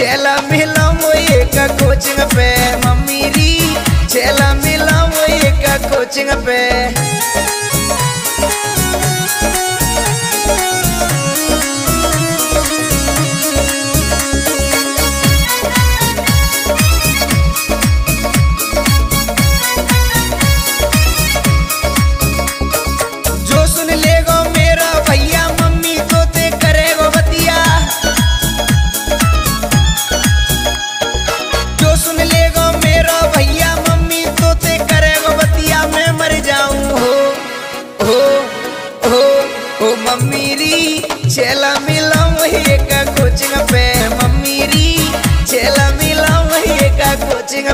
चेला मिला मोए का कोचिंग पे मम्मी री, चेला मिला मोए का कोचिंग पे।